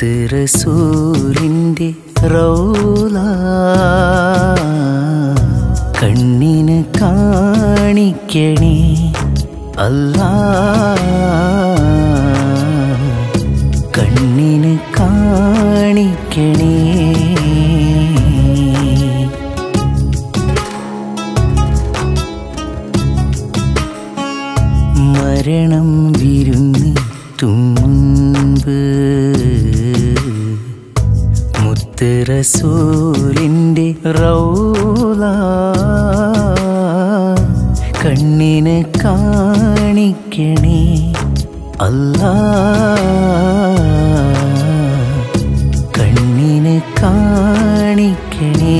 മുത്ത് റസൂലിൻ്റെ റൗള കണ്ണിന് കാണിക്കണേ അല്ലാ, കണ്ണിന് കാണിക്കണേ. മരണം വിരുന്നിട്ടും മുൻപ് മുത്ത് റസൂലിൻ്റെ റൗള കണ്ണിന് കാണിക്കണേ അല്ലാ, കണ്ണിന് കാണിക്കണേ.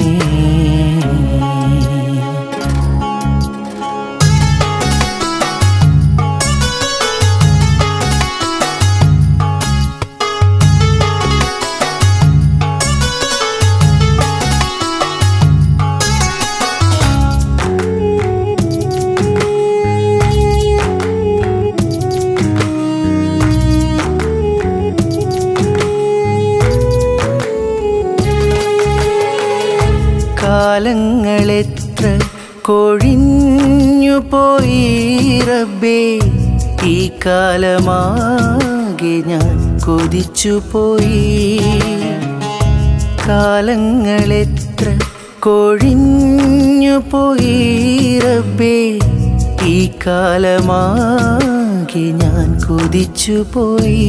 കാലങ്ങളെത്ര കൊഴിഞ്ഞു പോയി റബ്ബേ, ഈ കാലമാകെ ഞാൻ കൊതിച്ചു പോയി. കാലങ്ങളെത്ര കൊഴിഞ്ഞു പോയി റബ്ബേ, ഈ കാലമാകെ ഞാൻ കൊതിച്ചു പോയി.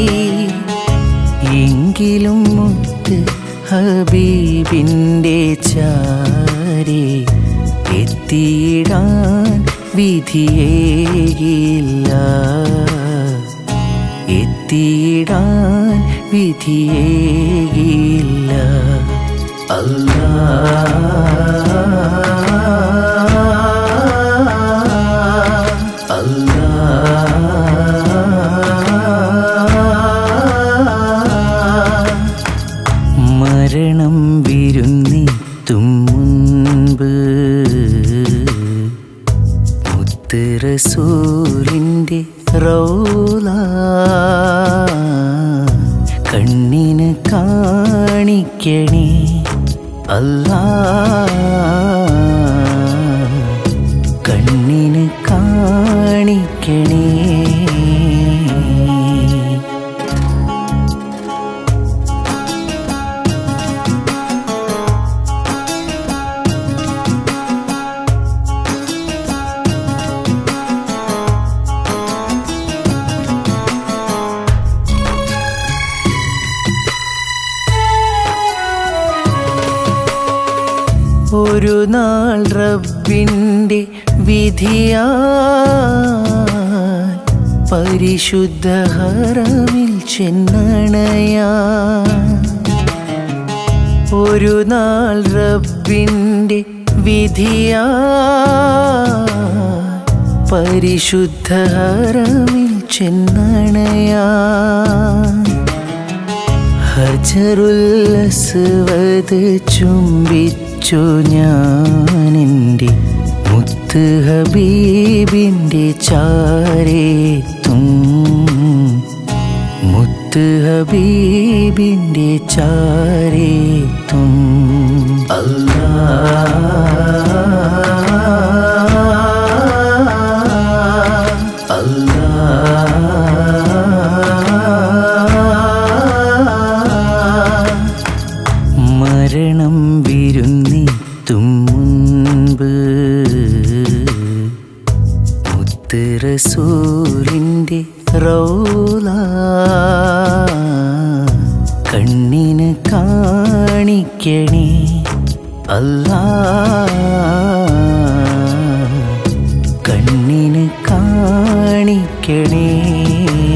എങ്കിലും മുത്ത് ഹബീബിൻ്റെ ചാരെ എത്തിയിടാൻ വിധിയേകില്ല, എത്തിയിടാൻ വിധിയേകില്ല. അല്ലാ അല്ലാ മരണം വിരുന്നിട്ടും മുൻപ് മുത്ത് റസൂലിൻ്റെ റൗള കണ്ണിന് കാണിക്കണേ അല്ലാ, കണ്ണിന് കാണിക്കണേ. ഒരു നാൾ റബ്ബിൻ്റെ വിധിയാൽ പരിശുദ്ധ ഹറമിൽ ചെന്നണയാൻ. ഒരു നാൾ റബ്ബിൻ്റെ വിധിയാൽ പരിശുദ്ധ ഹറമിൽ ചെന്നണയാൻ. ഹജറുൽ അസ്വദ് ചുംബിച്ചു ഞാനെൻ്റെ മുത്ത് ഹബീബിൻ്റെ ചാരേത്തും, മുത്ത് ഹബീബിൻ്റെ ചാരേത്തും. അല്ലാ അല്ലാ മരണം വിരുന്നിട്ടും മുൻപ് മുത്ത് റസൂലിൻ്റെ റൗള കണ്ണിന് കാണിക്കണേ അല്ലാ, കണ്ണിന് കാണിക്കണേ.